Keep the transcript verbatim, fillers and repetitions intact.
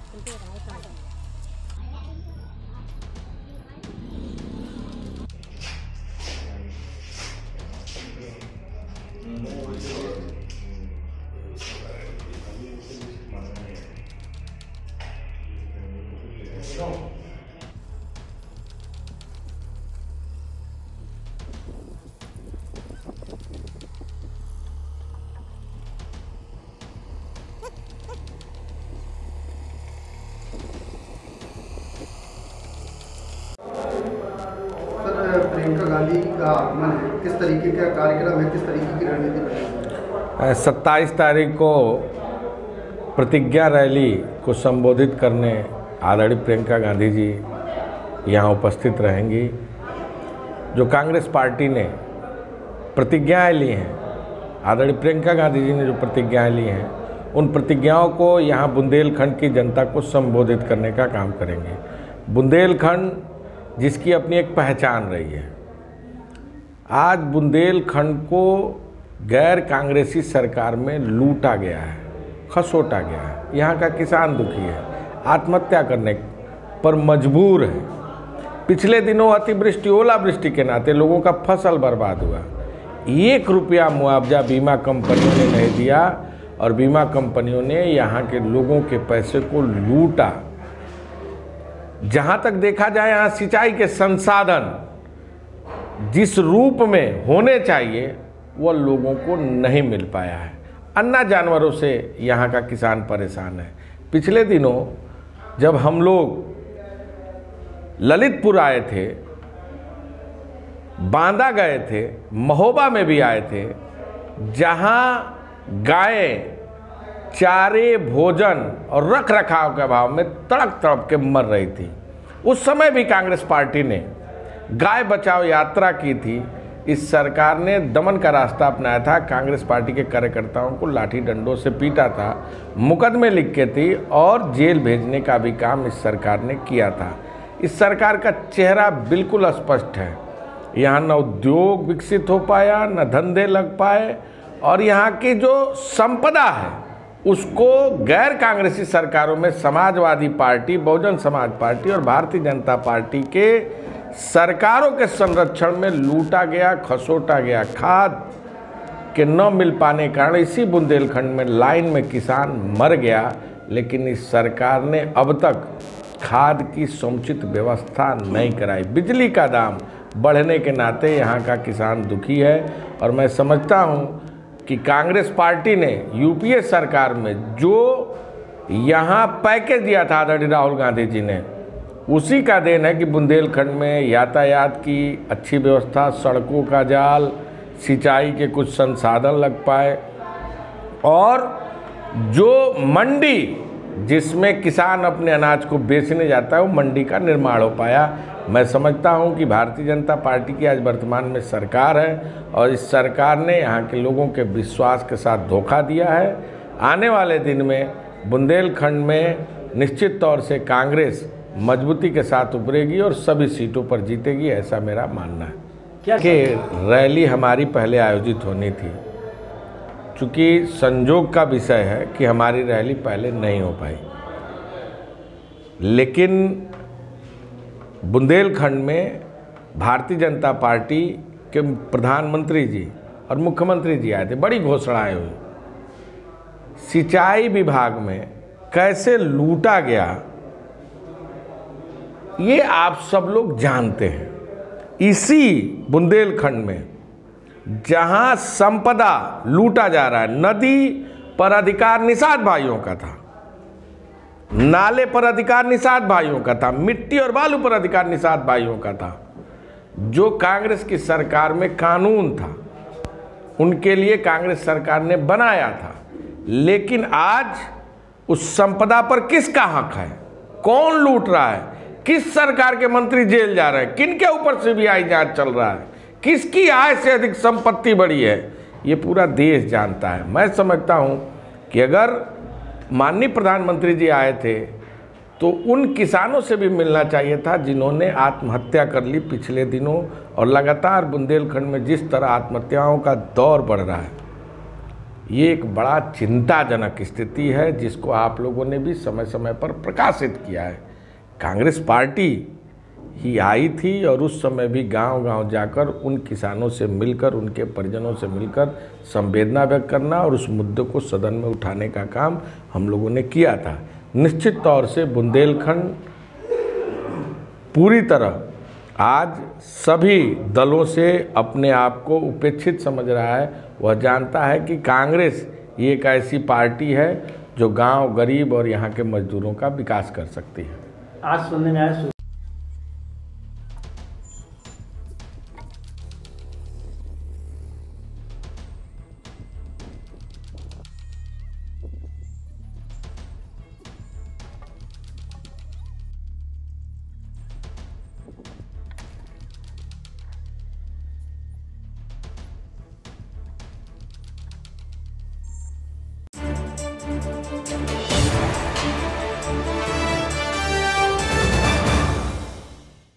प्रियंका गांधी का आगमन है, किस तरीके का कार्यक्रम है, किस तरीके की रणनीति बनी? सत्ताईस तारीख को प्रतिज्ञा रैली को संबोधित करने आदरणीय प्रियंका गांधी जी यहाँ उपस्थित रहेंगी। जो कांग्रेस पार्टी ने प्रतिज्ञाएं ली हैं, आदरणीय प्रियंका गांधी जी ने जो प्रतिज्ञाएं ली हैं, उन प्रतिज्ञाओं को यहाँ बुंदेलखंड की जनता को संबोधित करने का काम करेंगे। बुंदेलखंड जिसकी अपनी एक पहचान रही है, आज बुंदेलखंड को गैर कांग्रेसी सरकार में लूटा गया है, खसोटा गया है। यहाँ का किसान दुखी है, आत्महत्या करने पर मजबूर है। पिछले दिनों अतिवृष्टि ओलावृष्टि के नाते लोगों का फसल बर्बाद हुआ। एक रुपया मुआवजा बीमा कंपनियों ने नहीं दिया और बीमा कंपनियों ने यहाँ के लोगों के पैसे को लूटा। जहाँ तक देखा जाए, यहाँ सिंचाई के संसाधन जिस रूप में होने चाहिए वह लोगों को नहीं मिल पाया है। अन्ना जानवरों से यहाँ का किसान परेशान है। पिछले दिनों जब हम लोग ललितपुर आए थे, बांदा गए थे, महोबा में भी आए थे, जहाँ गायें चारे, भोजन और रख रखाव के अभाव में तड़प तड़प के मर रही थी, उस समय भी कांग्रेस पार्टी ने गाय बचाओ यात्रा की थी। इस सरकार ने दमन का रास्ता अपनाया था, कांग्रेस पार्टी के कार्यकर्ताओं को लाठी डंडों से पीटा था, मुकदमे लिख के थी और जेल भेजने का भी काम इस सरकार ने किया था। इस सरकार का चेहरा बिल्कुल स्पष्ट है। यहाँ न उद्योग विकसित हो पाया, न धंधे लग पाए, और यहाँ की जो संपदा है उसको गैर कांग्रेसी सरकारों में समाजवादी पार्टी, बहुजन समाज पार्टी और भारतीय जनता पार्टी के सरकारों के संरक्षण में लूटा गया, खसोटा गया। खाद के न मिल पाने के कारण इसी बुंदेलखंड में लाइन में किसान मर गया, लेकिन इस सरकार ने अब तक खाद की समुचित व्यवस्था नहीं कराई। बिजली का दाम बढ़ने के नाते यहाँ का किसान दुखी है, और मैं समझता हूँ कि कांग्रेस पार्टी ने यूपीए सरकार में जो यहाँ पैकेज दिया था आदरणीय राहुल गांधी जी ने, उसी का देन है कि बुंदेलखंड में यातायात की अच्छी व्यवस्था, सड़कों का जाल, सिंचाई के कुछ संसाधन लग पाए, और जो मंडी जिसमें किसान अपने अनाज को बेचने जाता है वो मंडी का निर्माण हो पाया। मैं समझता हूं कि भारतीय जनता पार्टी की आज वर्तमान में सरकार है और इस सरकार ने यहाँ के लोगों के विश्वास के साथ धोखा दिया है। आने वाले दिन में बुंदेलखंड में निश्चित तौर से कांग्रेस मजबूती के साथ उभरेगी और सभी सीटों पर जीतेगी, ऐसा मेरा मानना है। क्या कि रैली हमारी पहले आयोजित होनी थी, चूँकि संजोग का विषय है कि हमारी रैली पहले नहीं हो पाई, लेकिन बुंदेलखंड में भारतीय जनता पार्टी के प्रधानमंत्री जी और मुख्यमंत्री जी आए थे, बड़ी घोषणाएं हुई। सिंचाई विभाग में कैसे लूटा गया ये आप सब लोग जानते हैं। इसी बुंदेलखंड में जहां संपदा लूटा जा रहा है, नदी पर अधिकार निषाद भाइयों का था, नाले पर अधिकार निषाद भाइयों का था, मिट्टी और बालू पर अधिकार निषाद भाइयों का था। जो कांग्रेस की सरकार में कानून था उनके लिए कांग्रेस सरकार ने बनाया था, लेकिन आज उस संपदा पर किसका हक है, कौन लूट रहा है, किस सरकार के मंत्री जेल जा रहे हैं, किनके ऊपर सीबीआई जांच चल रहा है, किसकी आय से अधिक संपत्ति बढ़ी है, ये पूरा देश जानता है। मैं समझता हूं कि अगर माननीय प्रधानमंत्री जी आए थे तो उन किसानों से भी मिलना चाहिए था जिन्होंने आत्महत्या कर ली पिछले दिनों, और लगातार बुंदेलखंड में जिस तरह आत्महत्याओं का दौर बढ़ रहा है, ये एक बड़ा चिंताजनक स्थिति है, जिसको आप लोगों ने भी समय समय पर प्रकाशित किया है। कांग्रेस पार्टी ही आई थी और उस समय भी गांव-गांव जाकर उन किसानों से मिलकर, उनके परिजनों से मिलकर संवेदना व्यक्त करना और उस मुद्दे को सदन में उठाने का काम हम लोगों ने किया था। निश्चित तौर से बुंदेलखंड पूरी तरह आज सभी दलों से अपने आप को उपेक्षित समझ रहा है। वह जानता है कि कांग्रेस ये एक ऐसी पार्टी है जो गांव, गरीब और यहाँ के मजदूरों का विकास कर सकती है। आज सुनने में आया